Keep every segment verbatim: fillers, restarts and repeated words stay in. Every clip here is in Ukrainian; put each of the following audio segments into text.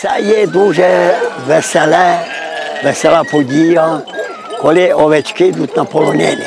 Це є дуже веселе, весела подія, коли овечки йдуть на полонини.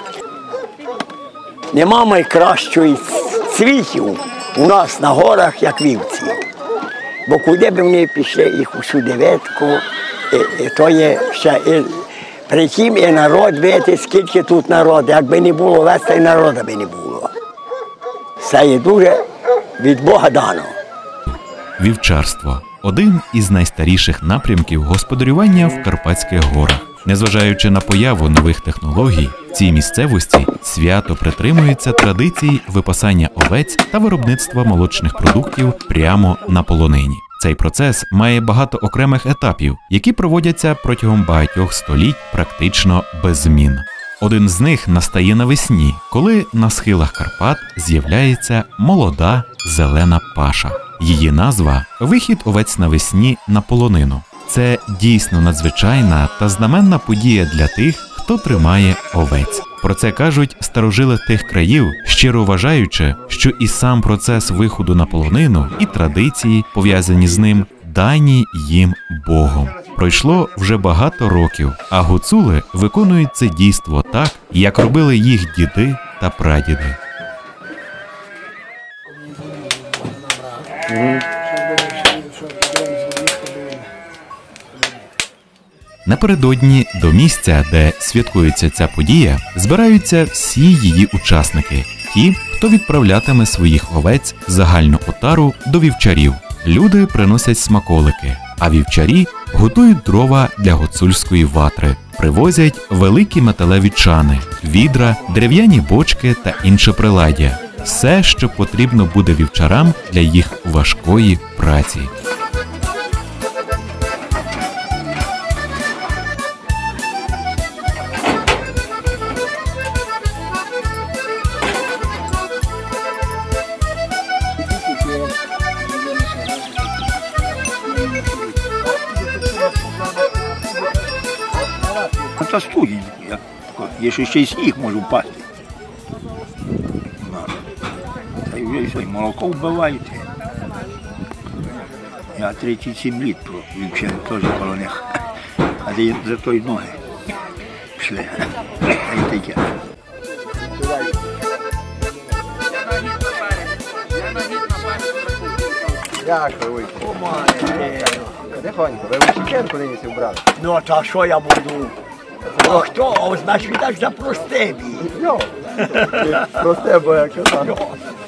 Нема найкращої цвітів у нас на горах, як вівці. Бо куди б вони пішли, їх усюди видко, і, і то є ще, і, притім і народ, видите, скільки тут народу, якби не було весь, та й народу би не було. Це є дуже від Бога дано. Вівчарство – один із найстаріших напрямків господарювання в Карпатських горах. Незважаючи на появу нових технологій, в цій місцевості свято притримується традицій випасання овець та виробництва молочних продуктів прямо на полонині. Цей процес має багато окремих етапів, які проводяться протягом багатьох століть практично без змін. Один з них настає навесні, коли на схилах Карпат з'являється молода зелена паша. Її назва – вихід овець навесні на полонину. Це дійсно надзвичайна та знаменна подія для тих, хто тримає овець. Про це кажуть старожили тих країв, щиро вважаючи, що і сам процес виходу на полонину, і традиції, пов'язані з ним, дані їм Богом. Пройшло вже багато років, а гуцули виконують це дійство так, як робили їх діди та прадіди. Напередодні до місця, де святкується ця подія, збираються всі її учасники – ті, хто відправлятиме своїх овець в загальну отару до вівчарів. Люди приносять смаколики, а вівчарі готують дрова для гуцульської ватри, привозять великі металеві чани, відра, дерев'яні бочки та інше приладдя. Все, що потрібно буде вівчарам для їх важкої праці. Та студінь, якщо ще й сніг може впасти. Та й вже все, і молоко вбивають. Я тридцять сім літ взагалі теж коло них. А де за той ноги пішли. Та й таке. Дякую, ой. Тихонько, ви Вовчиченко нині брали. Ну, та що я буду? А хто? Значить, так запрости мій. Йо, просте, бо як казав.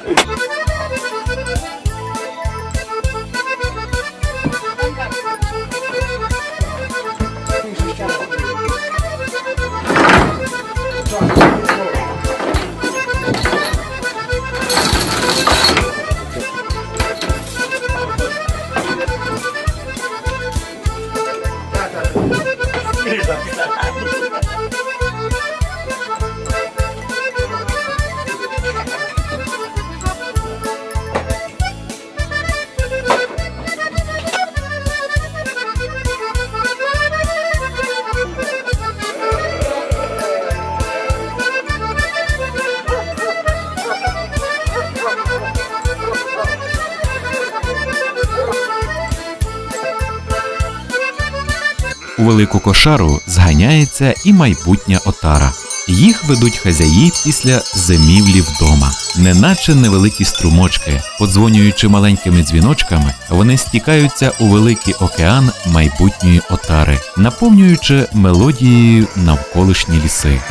У велику кошару зганяється і майбутня отара. Їх ведуть хазяї після зимівлі вдома. Неначе невеликі струмочки, подзвонюючи маленькими дзвіночками, вони стікаються у великий океан майбутньої отари, наповнюючи мелодією навколишні ліси.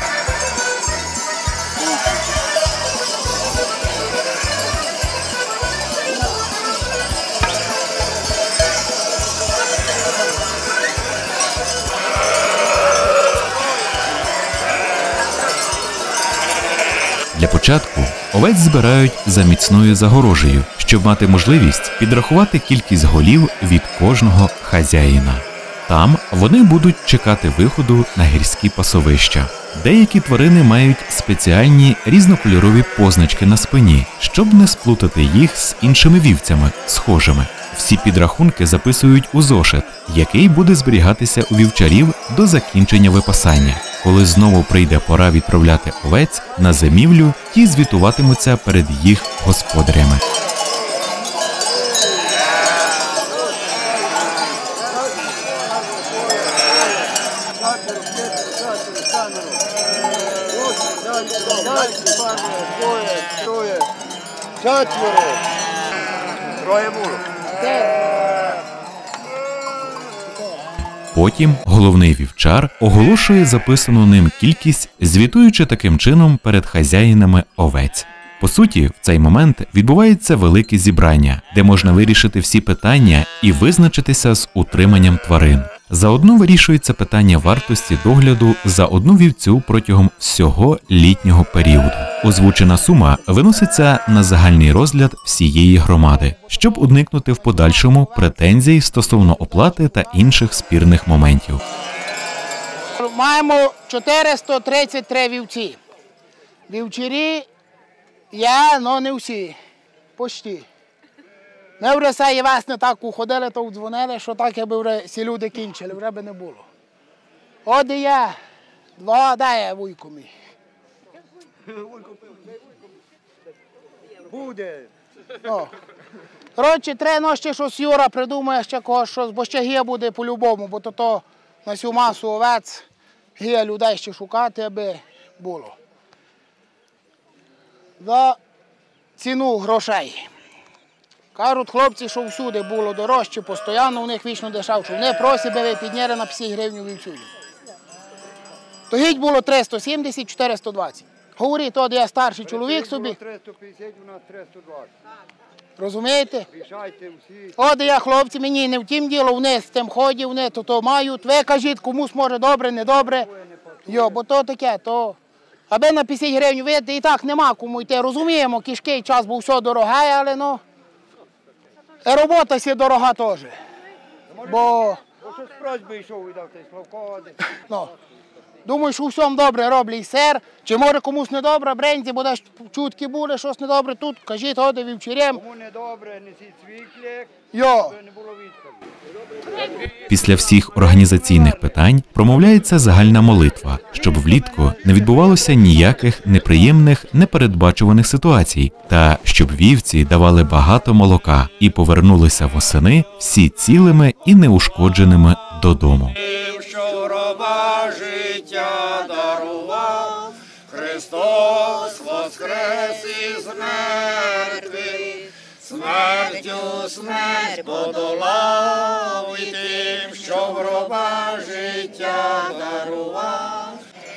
Для початку овець збирають за міцною загорожею, щоб мати можливість підрахувати кількість голів від кожного хазяїна. Там вони будуть чекати виходу на гірські пасовища. Деякі тварини мають спеціальні різнокольорові позначки на спині, щоб не сплутати їх з іншими вівцями, схожими. Всі підрахунки записують у зошит, який буде зберігатися у вівчарів до закінчення випасання. Коли знову прийде пора відправляти овець на зимівлю, ті звітуватимуться перед їх господарями. Четверо. Троє було. Потім головний вівчар оголошує записану ним кількість, звітуючи таким чином перед хазяїнами овець. По суті, в цей момент відбувається велике зібрання, де можна вирішити всі питання і визначитися з утриманням тварин. Заодно вирішується питання вартості догляду за одну вівцю протягом всього літнього періоду. Озвучена сума виноситься на загальний розгляд всієї громади, щоб уникнути в подальшому претензій стосовно оплати та інших спірних моментів. Маємо чотириста тридцять три вівці. Вівчарі є, але не всі. Почти. Ми вже цієї весни так уходили, то дзвонили, що так, якби вже всі люди кінчили, вже би не було. От і є. Два, де є вуйко мій? Буде. О. Коротше, треба ще щось Юра придумає ще когось щось, бо ще гія буде по-любому, бо то, то на всю масу овець гія людей ще шукати, аби було. За ціну грошей. Кажуть хлопці, що всюди було дорожче, постійно у них вічно дешевше. Вони просять, би ви підняли на п'ятдесят гривень вівцю. Тоді було триста сімдесят - чотириста двадцять. Говорить, от я старший чоловік собі. триста п'ятдесят, у нас триста двадцять. Розумієте? Рішайте всі. От я, хлопці, мені не в тім діло, вони з тим ходять, вони то, то мають. Ви кажіть, комусь може добре, не добре. Йо, бо то таке, то... Аби на п'ятдесят гривень, видите, і так нема кому йти. Розуміємо, кишкий час був все дороге, але ну... І робота все дорога теж. Бо... Бо що з просьби йшов, видав, ти Славко. Ну, думаю, що у всьому добре роблять сер. Чи може комусь недобре, бренді, бо десь чутки буде, щось недобре тут. Кажіть, ходи вівчарем. Кому недобре, несіть свій клік, Йо. щоб не було відповіді. Після всіх організаційних питань промовляється загальна молитва, щоб влітку не відбувалося ніяких неприємних, непередбачуваних ситуацій, та щоб вівці давали багато молока і повернулися восени всі цілими і неушкодженими додому. Що раба життя дарував, Христос воскрес із мертвих, смертю смерть подолав, і тим, що в гроба життя дарував.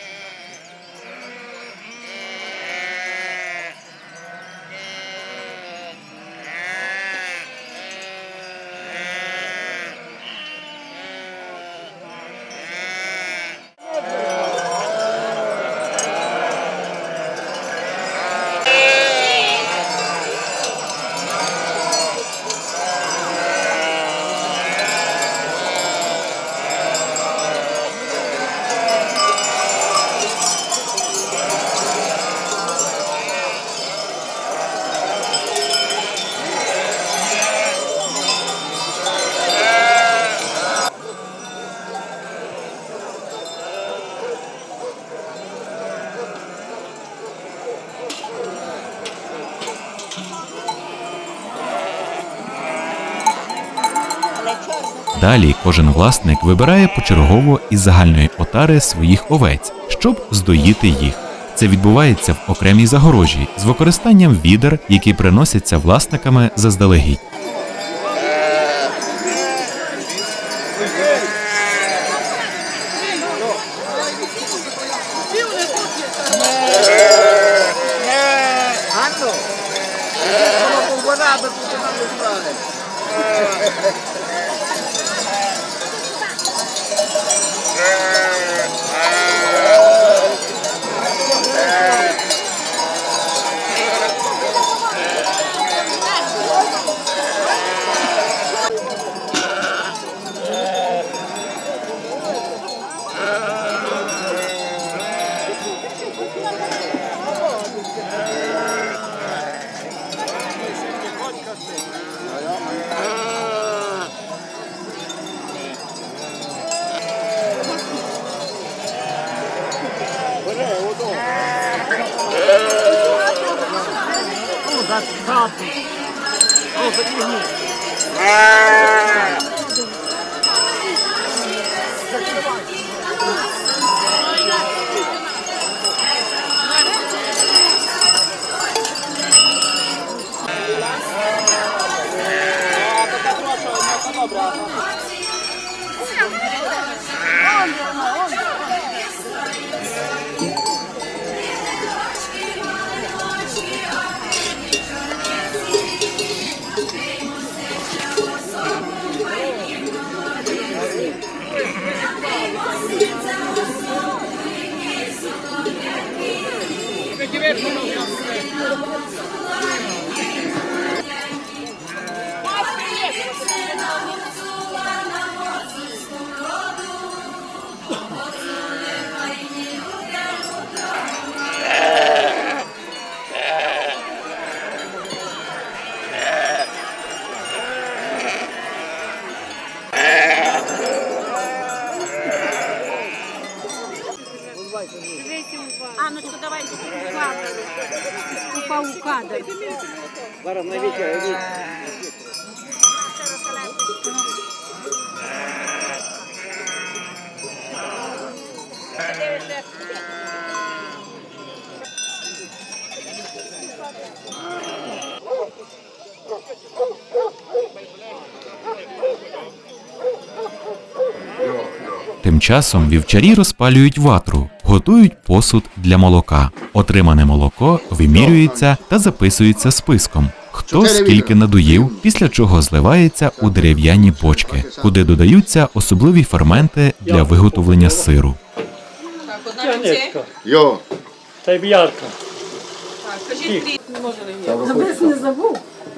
Далі кожен власник вибирає почергово із загальної отари своїх овець, щоб здоїти їх. Це відбувається в окремій загорожі з використанням відер, які приносяться власниками заздалегідь. Анночку, давай упав у кадр. Зараз на вітер, йдіть. Тим часом вівчарі розпалюють ватру, готують посуд для молока. Отримане молоко вимірюється та записується списком. Хто скільки надоїв, після чого зливається у дерев'яні бочки, куди додаються особливі ферменти для виготовлення сиру. Так, одна руці. Йо. Та й б'ярка. Так, кажіть три. Не може не не забув.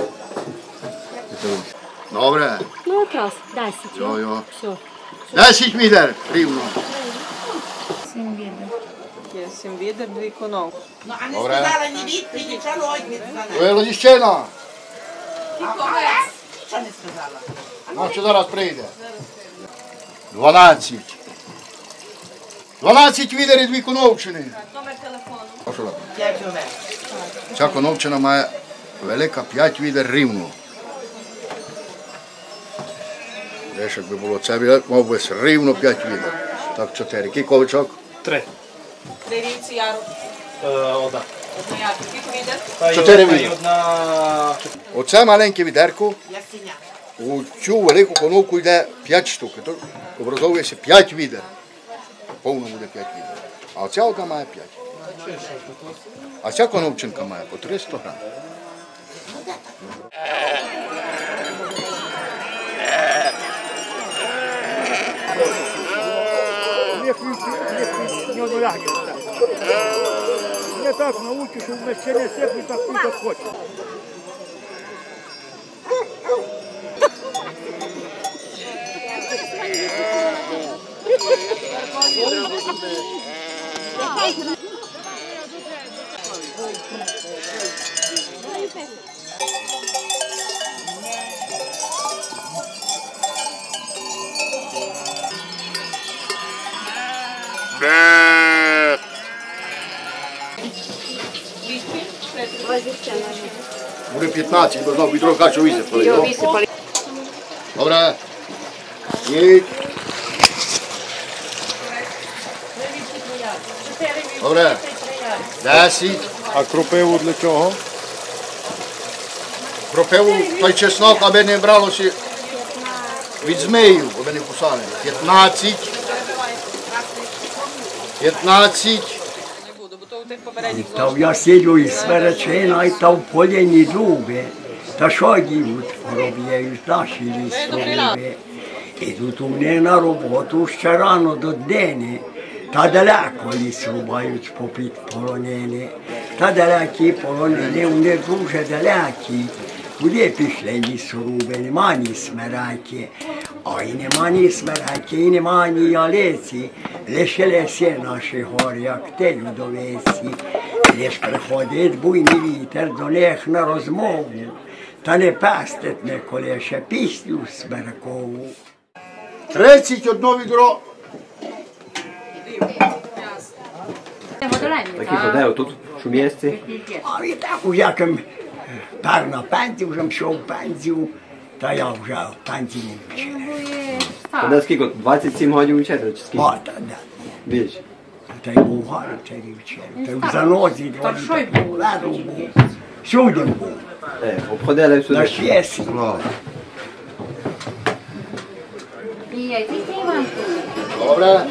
Добре. Ну, якраз, десять. Йо, йо. Все. Десять відер, рівно. Сім відер. Є сім відер, дві конов. Добре. Ви Ладіщина. Ну, що зараз прийде? Дванадцять. Дванадцять відер і дві коновчини. Номер телефону. Ця коновчина має велика п'ять відер рівно. Десь якби було це відер, мав би рівно п'ять відер. Так, чотири. Який ковичок? Три. Три вівці яру. Одна. Одна яру. Скільки відер? Чотири відер. Одна. Оце маленьке відерко. У цю велику коновку йде п'ять штук. То образовується п'ять відер. Повно буде п'ять відер. А оця одна має п'ять. А ця коновчинка має по триста грам. Я так научу, що в ще не сек, не так і так хоче. Буде п'ятнадцять, бо знову відро качу висипали. Добре. Їдь. Добре. Десять. А кропиву для чого? Кропиву той чеснок, аби не бралося від змеїв, аби не кусали. П'ятнадцять. П'ятнадцять. Не буду, бо то у тих попередніх Та в ясилю і сверечина, і та в поліні дуби. Та що дівуть, роб'ють наші лісові. Ідуть у мене на роботу ще рано до дені. Та далеко ліс рубають попід полонини. Та далекі полонини, вони дуже далекі. Куди пішли лісоруби, нема ні смереки. А й нема ні смереки, і нема ні ялиці. Лишилися наші гори, як те людовиці. Лиш приходить буйний вітер до них на розмову. Та не пестить ніколи ще пісню смерекову. Тридцять одно відро. Такі ходив, тут в місці. А і так уже яким пер на пенсію, вже пішов в пенсію, та я вже в пенсії не вчив. Тоді скільки? двадцять сім годин вчити, чи скільки? О, та да. Більше. Та й був гарний вчив. Та й в занозі, та був, ледо був. Всюди був. Е, обходили всюди. На щесі. Добре.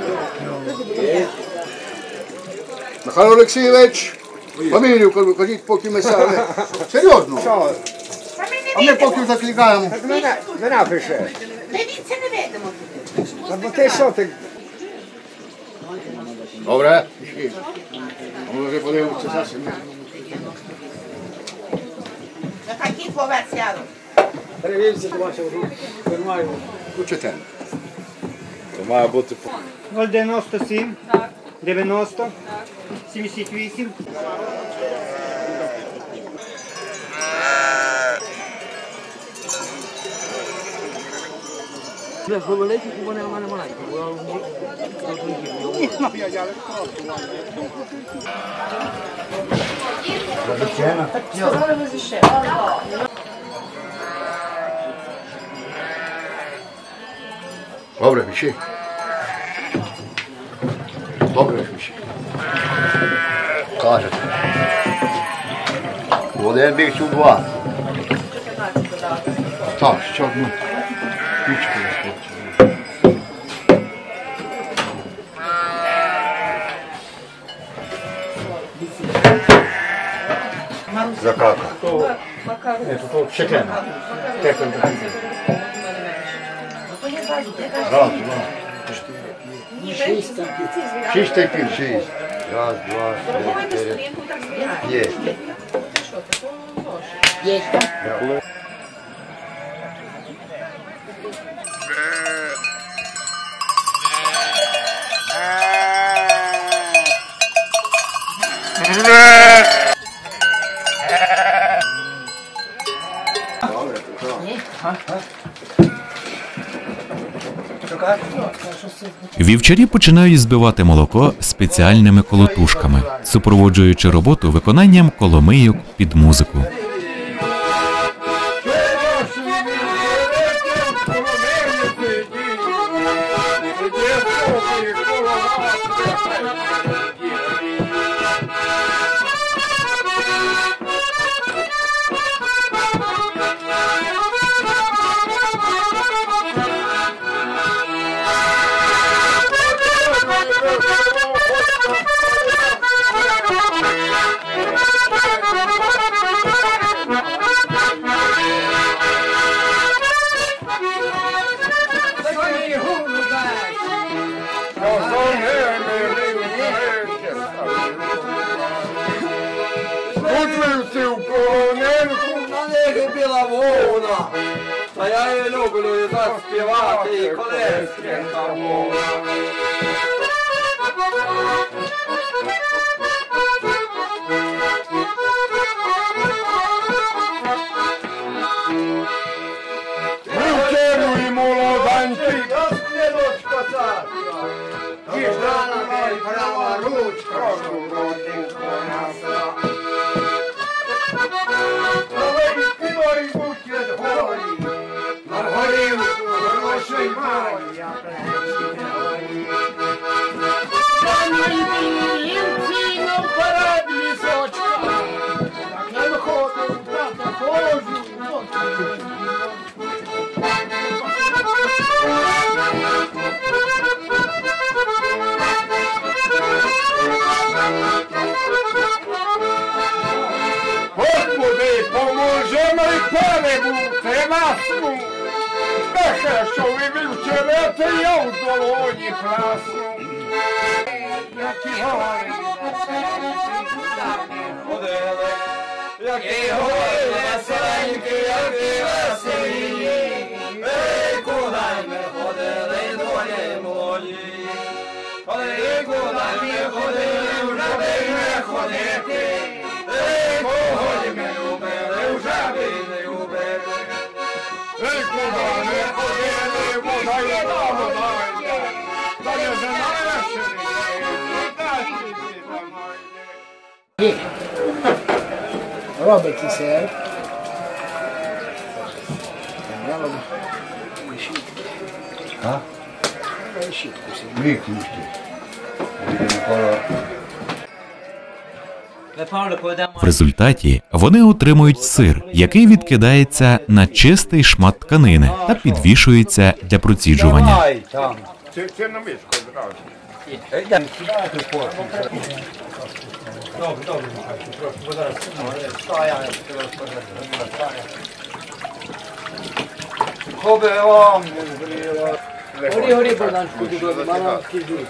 Михайло Олексійович, фамілію кажіть, поки ми сяли. Серйозно? А ми поки закликаємо. Не напише. Дивіться, не видимо. Бо ти що ти? Добре. Ми вже подивимося зовсім. На такий повець сяду. Перевівся до вашого фірмаю. Учите. То має бути... нуль дев'яносто сім, дев'яносто, сімдесят вісім. Добре, пиши. Добре, пиши. Кажете. Один біг цю два. Так, ще одну. Ключку я Закака. Это то чекена. Теком Раз, два, четыре. Шесть таких. Шесть таких, шесть. Раз, два, три, четыре. Есть. Есть. Вівчарі починають збивати молоко спеціальними колотушками, супроводжуючи роботу виконанням коломийок під музику. Та я її люблю і заспівати, і колески хамова. Вивчену і молоданький, дочка царська, діждана мій права ручка, що родинку наса. Господи, поможи мені перебути маску, нехай, що ви вівчерете, я в долоні красну. Які гори, ходили, які гори веселенькі, які веселі, ей, куди ми ходили, долі молоді, ей, куди ми ходили, вже би не ходити, ей, кого ми любили, вже би не любили, ей, куди ми ходили, вода й вода, вода йде, та не знає, що Робить все. А? Виключити. В результаті Вони отримують сир, який відкидається на чистий шмат тканини та підвішується для проціджування. Це на миску одразу. Добре, добре, трошки вода. Хобе вам. Горі, горі, Богданчику, добре, мама скажи.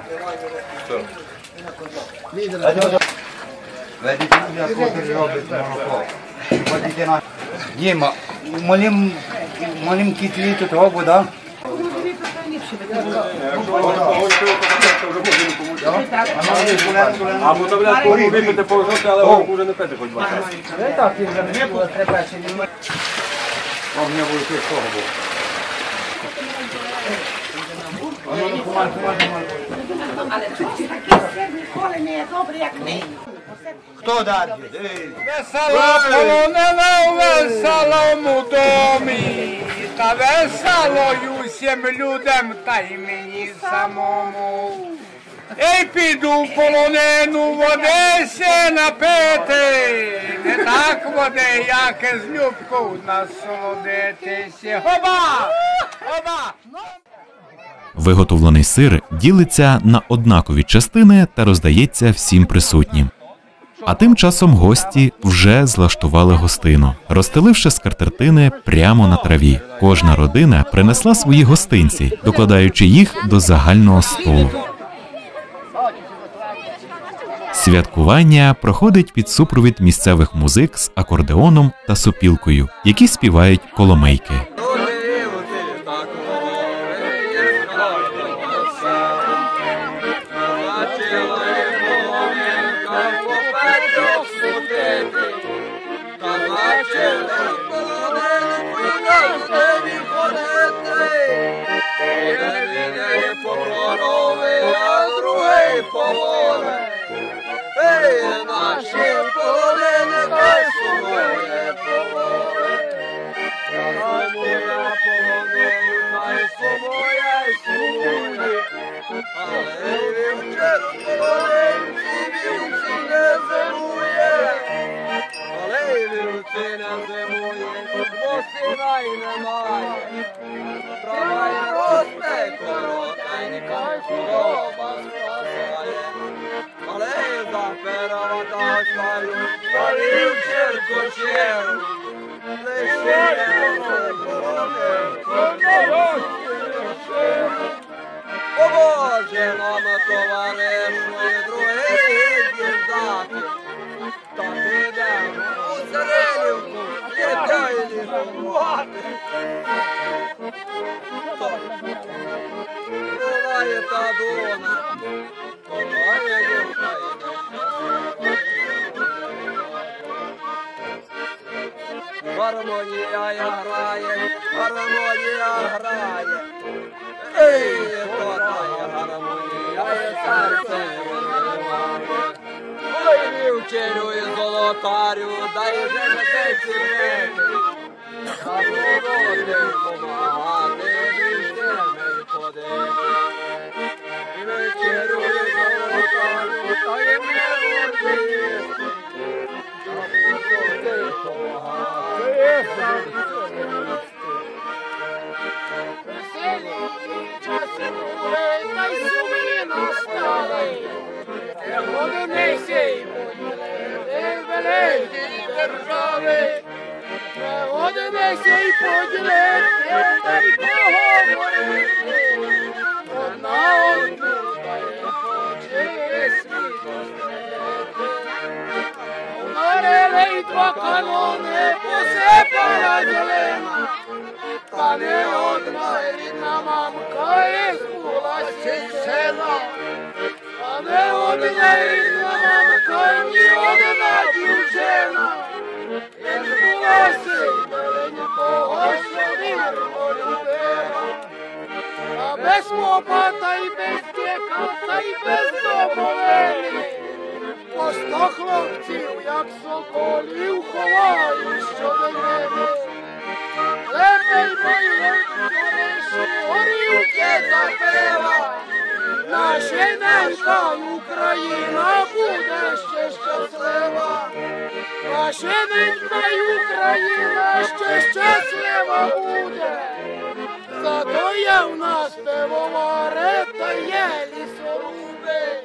Ведіть, як хочете робити молоко. Ходіть на... Діма, малим, малим кітлі тут робу, да? А мотовляти випити поважати, але горку вже не пити хоч два часи. Не так, він вже не було, треба ще не... А в мене буде з того було. Але такі все ніколи не є добре, як ми. Хто далі? Весела полонена у веселому домі, та веселою всім людям, та й мені самому. Ей, піду в полонину води се напити, не так води, як з любкою насолодитися. Хоба! Хоба! Виготовлений сир ділиться на однакові частини та роздається всім присутнім. А тим часом гості вже злаштували гостину, розстеливши скатертини прямо на траві. Кожна родина принесла свої гостинці, докладаючи їх до загального столу. Святкування проходить під супровід місцевих музик з акордеоном та сопілкою, які співають коломийки. Ей, наші полонини, хай сумує полони. Хай моя полонина, хай сумує, сумує. Але вівчер полонинці, вівці не зимує. Але вівці не зимує, бо сина й немає. Трава й росте, коротенька, худоба спасає. Але заперевата стаю, старів черкочеру, лише не полонинко, о Боже, нам товаришує другий дівдати, та підемо у Сиренівку, дітей лікувати. Буває та дона, буває дівка йде. Гармонія грає, гармонія грає. Ей, то та гармонія, серце виливає. Ой, вівчерю і золотарю, дай же мене сім'ї. Та роботи помагати, більше не ходити. І вечерю і золотарю, дай мене їсти. Та роботи помагати, Веселі часи були, та й сумні настали. Не годинися й поділити великі держави. Не годинися й поділити, та й поговорити. Одна одну та й хоче світ розстріляти. Ударили й два канони, посипала зелена. Та не одна рідна мамка і збулася з села. Та не одна рідна мамка, ні одна дівчина. І збулася й маленького, що вірно любила. А без попа, та й без діка, та й без домовини. По сто хлопців, як соколів, ховають щоденини. Лепей мої горілки запила, наша ненька Україна буде ще щаслива. Наша ненька Україна ще щаслива буде. Зато є в нас пивовари та є лісоруби.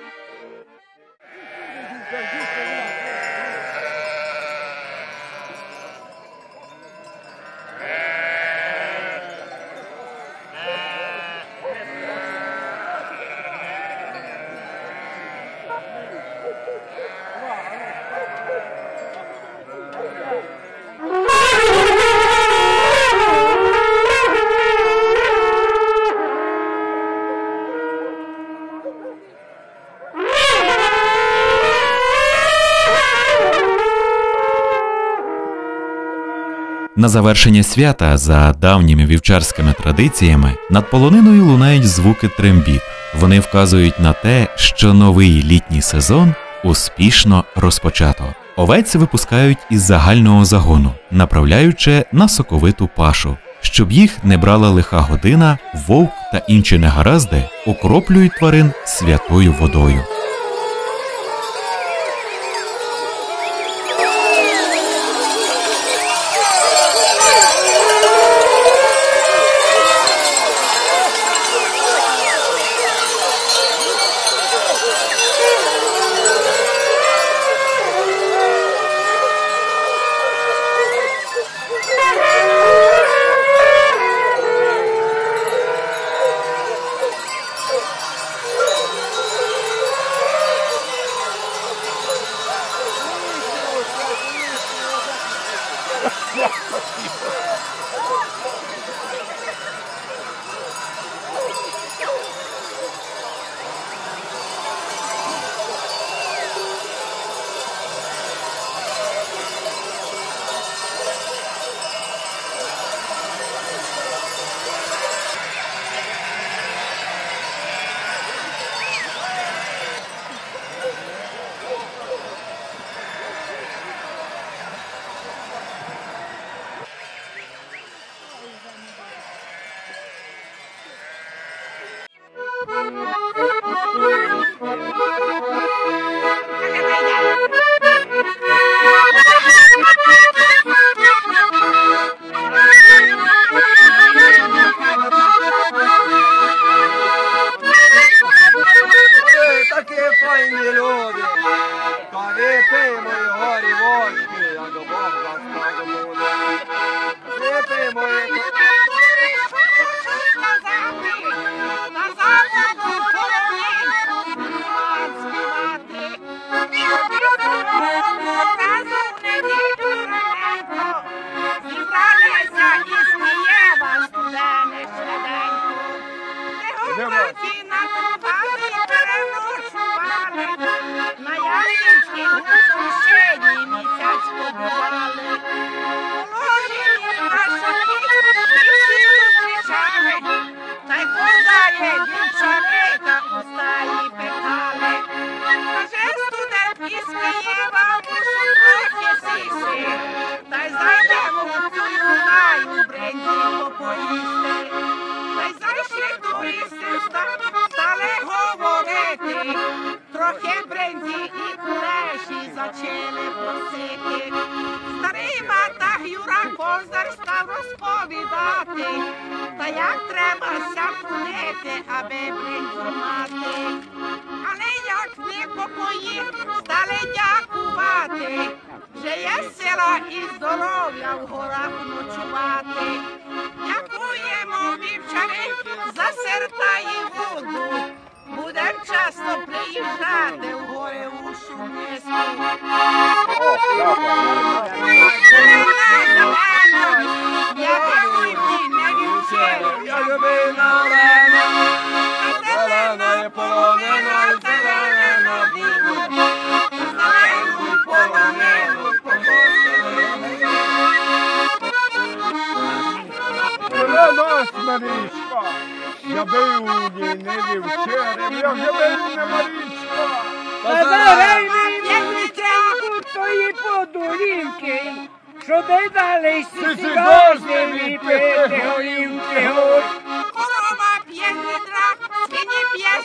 На завершення свята, за давніми вівчарськими традиціями, над полониною лунають звуки трембіт. Вони вказують на те, що новий літній сезон успішно розпочато. Овець випускають із загального загону, направляючи на соковиту пашу. Щоб їх не брала лиха година, вовк та інші негаразди окроплюють тварин святою водою.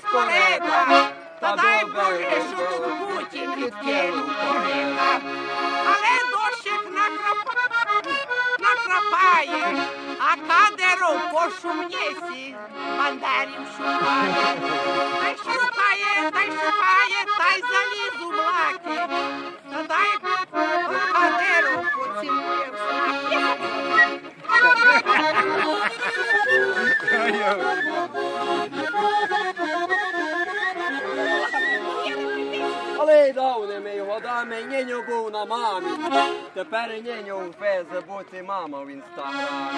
Та дай Боже, що тут Путін відкинув корика. весело по шумнєсі бандерів шукає. Та й шукає, та й шукає, та й заліз у млаки. Та дай бандеру поцілує в смаки. Але й давними годами нєньо був на мамі. Тепер нєньо у Фейсбуці мама в інстаграмі.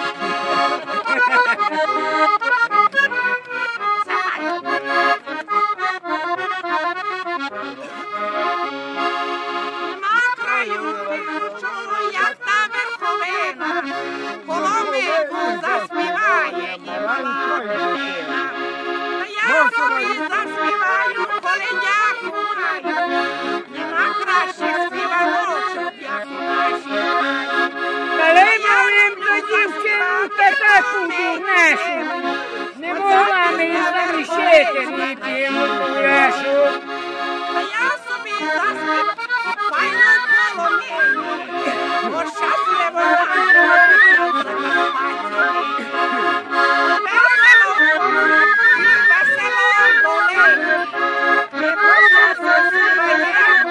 На краю чую, як та верховина, коломийку заспіває і мала дитина. Та я собі заспіваю, колядяку маю, нема кращих співаночок, як у нашій краї. Налимо їм до дівчину та таку дурнешу, не могла мені залишити, ні п'ємо дурешу. Та я собі заспіваю, файну коломию, бо щасливо нам весело, весело болить, не можна заспіває,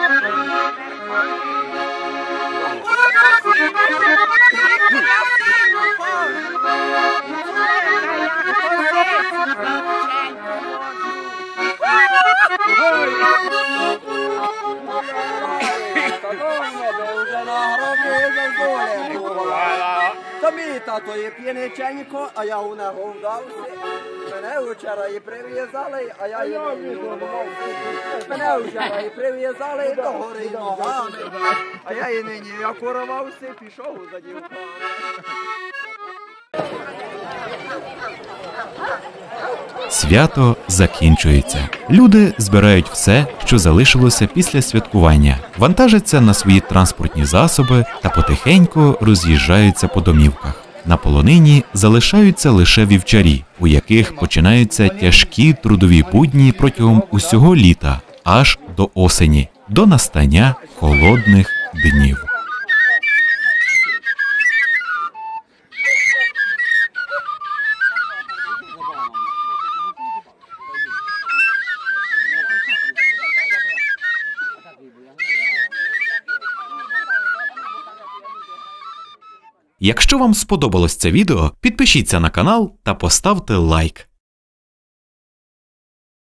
Та мій тато є п'яниченько, а я у нього вдався. Мене вчора і прив'язали, а я її не урвався. Мене вчора і прив'язали до гори ногами, а я і нині як урвався, пішов за дівками. Свято закінчується. Люди збирають все, що залишилося після святкування, вантажаться на свої транспортні засоби та потихеньку роз'їжджаються по домівках. На полонині залишаються лише вівчарі, у яких починаються тяжкі трудові будні протягом усього літа, аж до осені, до настання холодних днів. Якщо вам сподобалось це відео, підпишіться на канал та поставте лайк.